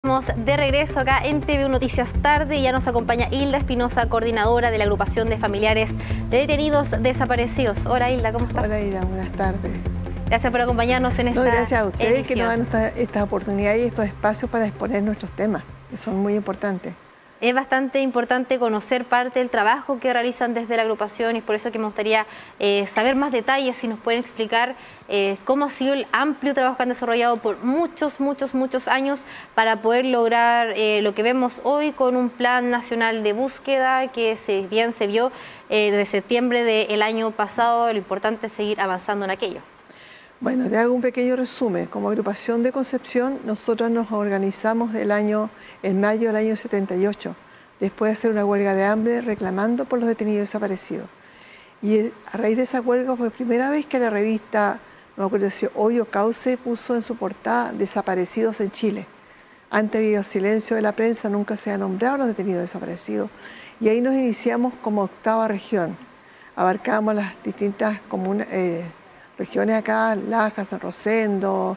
Estamos de regreso acá en TV Noticias Tarde y ya nos acompaña Hilda Espinosa, coordinadora de la agrupación de familiares de detenidos desaparecidos. Hola Hilda, ¿cómo estás? Hola Hilda, buenas tardes. Gracias por acompañarnos en esta gracias a ustedes edición. que nos dan esta oportunidad y estos espacios para exponer nuestros temas, que son muy importantes. Es bastante importante conocer parte del trabajo que realizan desde la agrupación y es por eso que me gustaría saber más detalles, si nos pueden explicar cómo ha sido el amplio trabajo que han desarrollado por muchos años para poder lograr lo que vemos hoy con un plan nacional de búsqueda que bien se vio desde septiembre del año pasado. Lo importante es seguir avanzando en aquello. Bueno, te hago un pequeño resumen. Como agrupación de Concepción, nosotros nos organizamos en mayo del año 78, después de hacer una huelga de hambre reclamando por los detenidos desaparecidos. Y a raíz de esa huelga fue la primera vez que la revista, no me acuerdo si Hoy o Cauce, puso en su portada desaparecidos en Chile. Antes había silencio de la prensa, nunca se ha nombrado a los detenidos desaparecidos. Y ahí nos iniciamos como octava región. Abarcamos las distintas regiones acá, Laja, San Rosendo,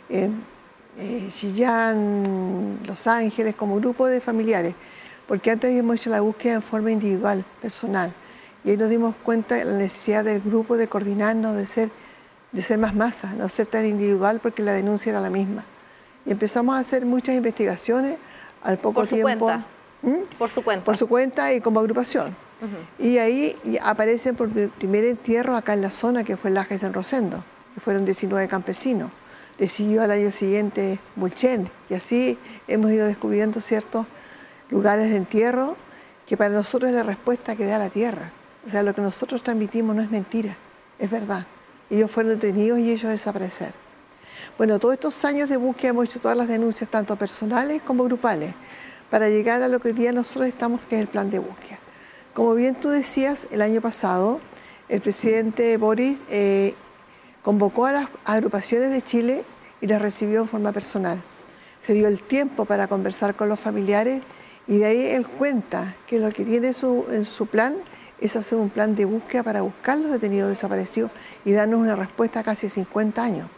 Chillán, Los Ángeles, como grupo de familiares, porque antes habíamos hecho la búsqueda en forma individual, personal, y ahí nos dimos cuenta de la necesidad del grupo de coordinarnos, de ser más masa, no ser tan individual, porque la denuncia era la misma. Y empezamos a hacer muchas investigaciones al poco tiempo. Por su cuenta. Por su cuenta y como agrupación. Y ahí aparecen por mi primer entierro acá en la zona, que fue Laja y San Rosendo, que fueron 19 campesinos. Le siguió al año siguiente Mulchen, y así hemos ido descubriendo ciertos lugares de entierro que para nosotros es la respuesta que da la tierra. O sea, lo que nosotros transmitimos no es mentira, es verdad. Ellos fueron detenidos y ellos desaparecer. Bueno, todos estos años de búsqueda hemos hecho todas las denuncias, tanto personales como grupales, para llegar a lo que hoy día nosotros estamos, que es el plan de búsqueda. Como bien tú decías, el año pasado el presidente Boris convocó a las agrupaciones de Chile y las recibió en forma personal. Se dio el tiempo para conversar con los familiares y de ahí él cuenta que lo que tiene en su plan es hacer un plan de búsqueda para buscar los detenidos desaparecidos y darnos una respuesta a casi 50 años.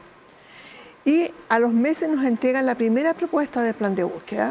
Y a los meses nos entregan la primera propuesta del plan de búsqueda.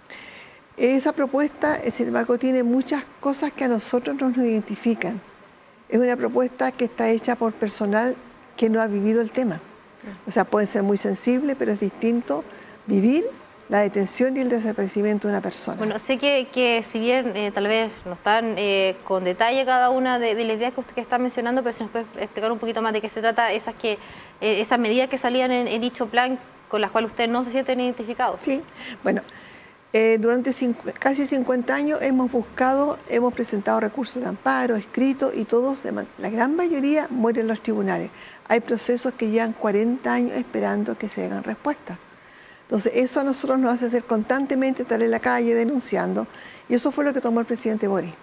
Esa propuesta, sin embargo, tiene muchas cosas que a nosotros no nos identifican. Es una propuesta que está hecha por personal que no ha vivido el tema. O sea, puede ser muy sensible, pero es distinto vivir la detención y el desaparecimiento de una persona. Bueno, sé que si bien tal vez no están con detalle cada una de las ideas que usted está mencionando, pero si nos puede explicar un poquito más de qué se trata esas medidas que salían en dicho plan con las cuales ustedes no se sienten identificados. Sí, bueno. Durante casi 50 años hemos presentado recursos de amparo, escritos, y todos, la gran mayoría, mueren en los tribunales. Hay procesos que llevan 40 años esperando que se hagan respuestas. Entonces, eso a nosotros nos hace ser constantemente estar en la calle denunciando, y eso fue lo que tomó el presidente Boris.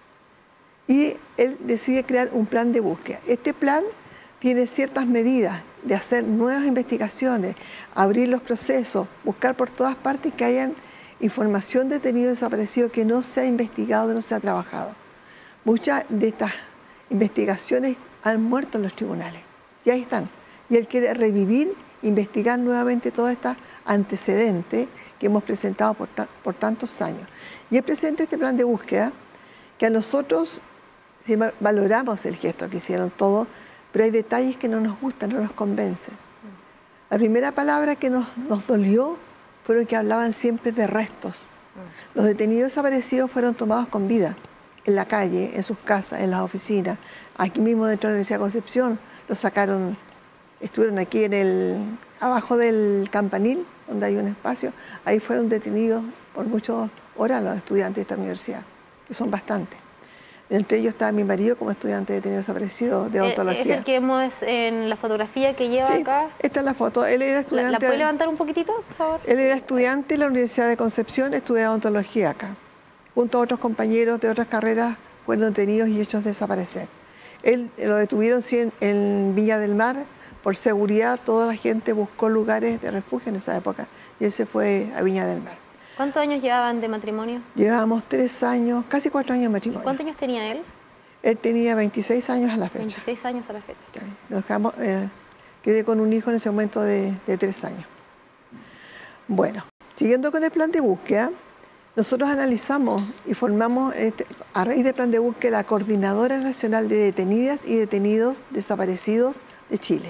Y él decide crear un plan de búsqueda. Este plan tiene ciertas medidas de hacer nuevas investigaciones, abrir los procesos, buscar por todas partes que hayan información de detenido desaparecido que no se ha investigado, no se ha trabajado. Muchas de estas investigaciones han muerto en los tribunales, y ahí están. Y él quiere revivir, investigar nuevamente todos estos antecedentes que hemos presentado por tantos años. Y él presenta este plan de búsqueda que a nosotros valoramos el gesto que hicieron todos, pero hay detalles que no nos gustan, no nos convencen. La primera palabra que nos dolió fueron que hablaban siempre de restos. Los detenidos desaparecidos fueron tomados con vida, en la calle, en sus casas, en las oficinas. Aquí mismo dentro de la Universidad de Concepción los sacaron, estuvieron aquí abajo del campanil, donde hay un espacio, ahí fueron detenidos por muchas horas los estudiantes de esta universidad, que son bastantes. Entre ellos estaba mi marido como estudiante detenido desaparecido de odontología. ¿Es el que vemos en la fotografía que lleva acá? Sí, esta es la foto. Él era estudiante. ¿La puede levantar un poquitito, por favor? Él era estudiante en la Universidad de Concepción, estudiaba odontología acá. Junto a otros compañeros de otras carreras fueron detenidos y hechos desaparecer. Él lo detuvieron en Viña del Mar. Por seguridad, toda la gente buscó lugares de refugio en esa época y él se fue a Viña del Mar. ¿Cuántos años llevaban de matrimonio? Llevábamos 3 años, casi 4 años de matrimonio. ¿Cuántos años tenía él? Él tenía 26 años a la fecha. 26 años a la fecha. Quedé con un hijo en ese momento de 3 años. Bueno, Siguiendo con el plan de búsqueda, nosotros analizamos y formamos, a raíz del plan de búsqueda, la Coordinadora Nacional de Detenidas y Detenidos Desaparecidos de Chile,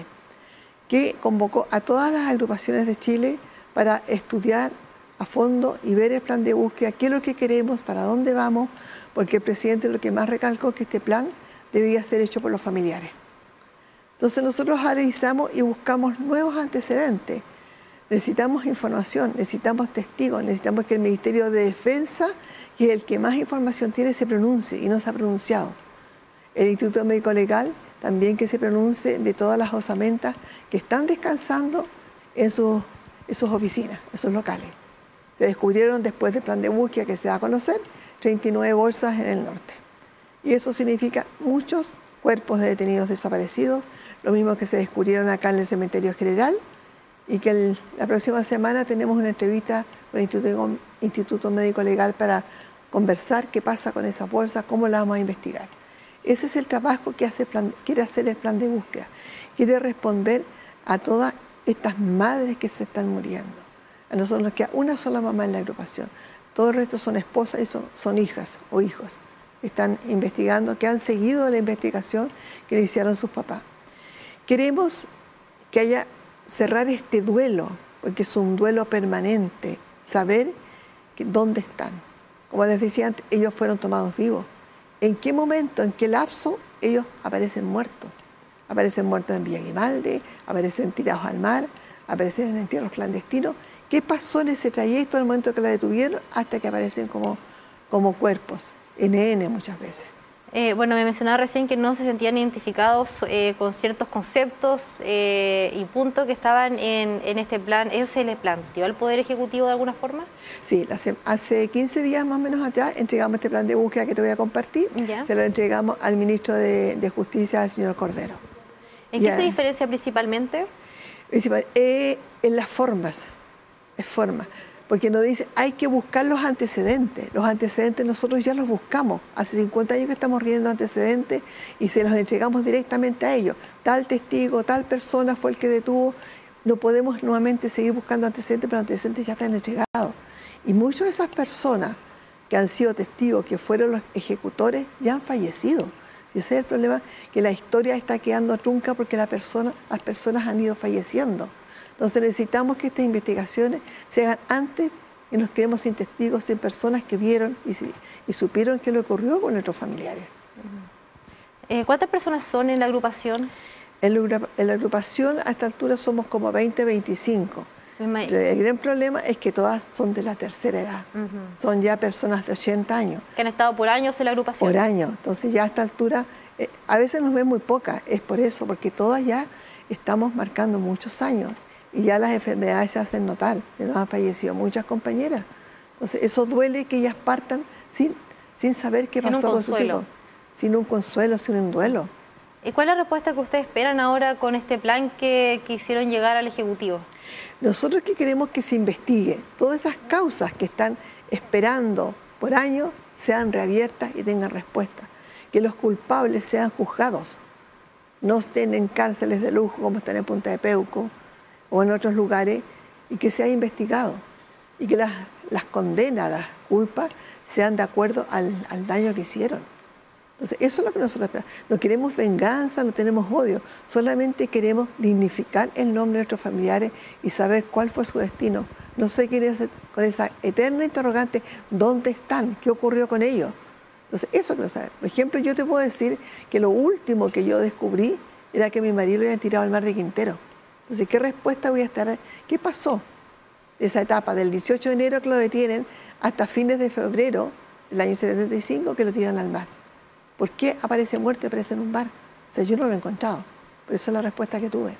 que convocó a todas las agrupaciones de Chile para estudiar a fondo y ver el plan de búsqueda, qué es lo que queremos, para dónde vamos, porque el presidente lo que más recalcó es que este plan debía ser hecho por los familiares. Entonces nosotros analizamos y buscamos nuevos antecedentes. Necesitamos información, necesitamos testigos, necesitamos que el Ministerio de Defensa, que es el que más información tiene, se pronuncie, y no se ha pronunciado. El Instituto Médico Legal también, que se pronuncie de todas las osamentas que están descansando en sus oficinas, en sus locales. Se descubrieron después del plan de búsqueda que se va a conocer 39 bolsas en el norte. Y eso significa muchos cuerpos de detenidos desaparecidos, lo mismo que se descubrieron acá en el Cementerio General, y que la próxima semana tenemos una entrevista con el Instituto Médico Legal para conversar qué pasa con esas bolsas, cómo las vamos a investigar. Ese es el trabajo que quiere hacer el plan de búsqueda. Quiere responder a todas estas madres que se están muriendo. A nosotros nos queda una sola mamá en la agrupación. Todo el resto son esposas y son hijas o hijos. Están investigando, que han seguido la investigación que le hicieron sus papás. Queremos que haya cerrar este duelo, porque es un duelo permanente, saber dónde están. Como les decía antes, ellos fueron tomados vivos. ¿En qué momento, en qué lapso ellos aparecen muertos? Aparecen muertos en Villa Grimaldi, aparecen tirados al mar, aparecen en entierros clandestinos. ¿Qué pasó en ese trayecto, en el momento que la detuvieron, hasta que aparecen como cuerpos? NN muchas veces. Bueno, me mencionaba recién que no se sentían identificados con ciertos conceptos y puntos que estaban en este plan. ¿Eso se le planteó al Poder Ejecutivo de alguna forma? Sí, hace 15 días más o menos atrás entregamos este plan de búsqueda que te voy a compartir. ¿Ya? Se lo entregamos al ministro de Justicia, al señor Cordero. ¿En qué se diferencia principalmente? En las formas, es forma. Porque nos dice, hay que buscar los antecedentes. Los antecedentes nosotros ya los buscamos. Hace 50 años que estamos riendo antecedentes y se los entregamos directamente a ellos. Tal testigo, tal persona fue el que detuvo. No podemos nuevamente seguir buscando antecedentes, pero los antecedentes ya están entregados. Y muchas de esas personas que han sido testigos, que fueron los ejecutores, ya han fallecido. Y ese es el problema, que la historia está quedando trunca porque las personas han ido falleciendo. Entonces necesitamos que estas investigaciones se hagan antes y nos quedemos sin testigos, sin personas que vieron y supieron qué le ocurrió con nuestros familiares. ¿Cuántas personas son en la agrupación? En la agrupación a esta altura somos como 20, 25. El gran problema es que todas son de la tercera edad. Son ya personas de 80 años. ¿Que han estado por años en la agrupación? Por años. Entonces ya a esta altura, a veces nos ven muy pocas. Es por eso, porque todas ya estamos marcando muchos años. Y ya las enfermedades se hacen notar, que nos han fallecido muchas compañeras. Entonces, eso duele que ellas partan sin saber qué pasó con sus hijos. Sin un consuelo, sin un duelo. ¿Y cuál es la respuesta que ustedes esperan ahora con este plan que quisieron llegar al Ejecutivo? Nosotros que queremos que se investigue todas esas causas que están esperando por años sean reabiertas y tengan respuesta. Que los culpables sean juzgados. No estén en cárceles de lujo como están en Punta de Peuco o en otros lugares, y que sea investigado y que las condenas, las culpas sean de acuerdo al daño que hicieron. Entonces eso es lo que nosotros esperamos. No queremos venganza, no tenemos odio, solamente queremos dignificar el nombre de nuestros familiares y saber cuál fue su destino. No sé qué hacer con esa eterna interrogante, ¿dónde están? ¿Qué ocurrió con ellos? Entonces eso es lo que no sabemos. Por ejemplo, yo te puedo decir que lo último que yo descubrí era que mi marido lo habían tirado al mar de Quintero. Entonces, ¿qué respuesta voy a estar? ¿Qué pasó? Esa etapa del 18 de enero que lo detienen hasta fines de febrero del año 75 que lo tiran al mar. ¿Por qué aparece muerto y aparece en un bar? O sea, yo no lo he encontrado. Pero esa es la respuesta que tuve.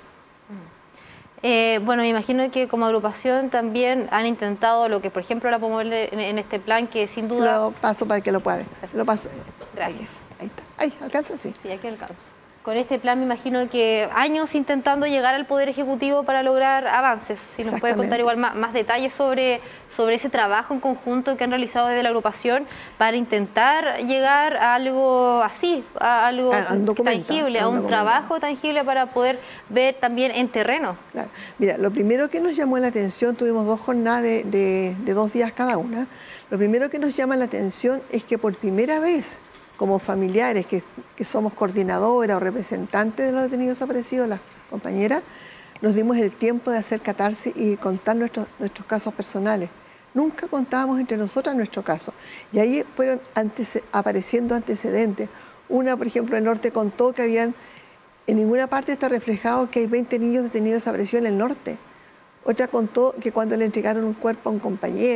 Bueno, me imagino que como agrupación también han intentado lo que, por ejemplo, ahora podemos ver en este plan, que sin duda... Lo paso para que lo pueda ver. Lo paso. Gracias. Ahí está. Ahí, ¿alcanza? Sí. Sí, aquí alcanzo. Con este plan me imagino que años intentando llegar al Poder Ejecutivo para lograr avances. Si nos puede contar igual más detalles sobre ese trabajo en conjunto que han realizado desde la agrupación para intentar llegar a algo así, a algo tangible, a un trabajo tangible para poder ver también en terreno. Claro. Mira, lo primero que nos llamó la atención, tuvimos 2 jornadas de 2 días cada una. Lo primero que nos llama la atención es que por primera vez, como familiares que somos coordinadoras o representantes de los detenidos desaparecidos, las compañeras, nos dimos el tiempo de hacer catarsis y contar nuestros casos personales. Nunca contábamos entre nosotras nuestro caso. Y ahí fueron apareciendo antecedentes. Una, por ejemplo, el norte contó que en ninguna parte está reflejado que hay 20 niños detenidos desaparecidos en el norte. Otra contó que cuando le entregaron un cuerpo a una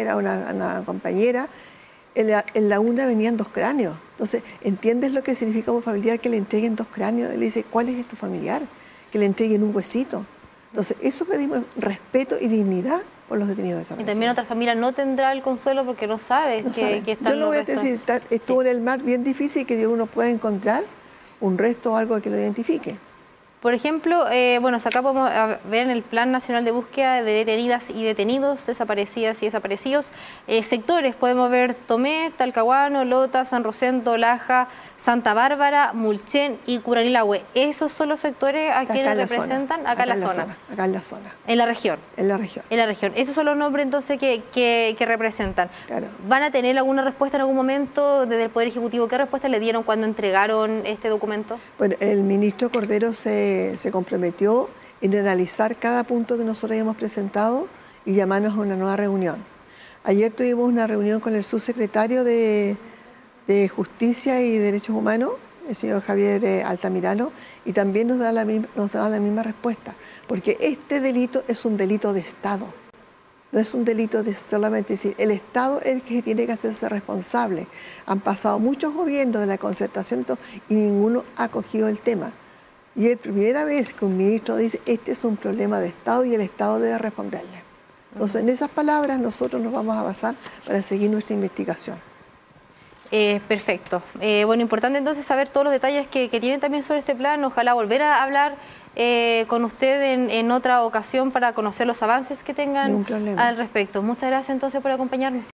compañera, en la una venían 2 cráneos. Entonces, ¿entiendes lo que significa como familiar que le entreguen 2 cráneos? Él le dice, ¿cuál es tu familiar? Que le entreguen un huesito. Entonces, eso pedimos respeto y dignidad por los detenidos desaparecidos. Y también otra familia no tendrá el consuelo porque no sabe que están. Yo no voy a decir, estuvo en el mar bien difícil que uno pueda encontrar un resto o algo que lo identifique. Por ejemplo, bueno, acá podemos ver en el Plan Nacional de Búsqueda de Detenidas y Detenidos, Desaparecidas y Desaparecidos, sectores, podemos ver Tomé, Talcahuano, Lota, San Rosendo, Laja, Santa Bárbara, Mulchen y Curanilahue. ¿Esos son los sectores a quienes representan? Acá en la zona. Acá en la zona. En la región. En la región. En la región. Esos son los nombres entonces que representan. Claro. ¿Van a tener alguna respuesta en algún momento desde el Poder Ejecutivo? ¿Qué respuesta le dieron cuando entregaron este documento? Bueno, el ministro Cordero se comprometió en analizar cada punto que nosotros habíamos presentado y llamarnos a una nueva reunión. Ayer tuvimos una reunión con el subsecretario de Justicia y Derechos Humanos, el señor Javier Altamirano, y también nos da la misma respuesta, porque este delito es un delito de Estado. No es un delito de solamente decir, el Estado es el que tiene que hacerse responsable. Han pasado muchos gobiernos de la concertación y ninguno ha acogido el tema. Y es la primera vez que un ministro dice, este es un problema de Estado y el Estado debe responderle. Entonces, en esas palabras nosotros nos vamos a basar para seguir nuestra investigación. Perfecto. Bueno, importante entonces saber todos los detalles que tienen también sobre este plan. Ojalá volver a hablar con usted en otra ocasión para conocer los avances que tengan al respecto. Muchas gracias entonces por acompañarnos.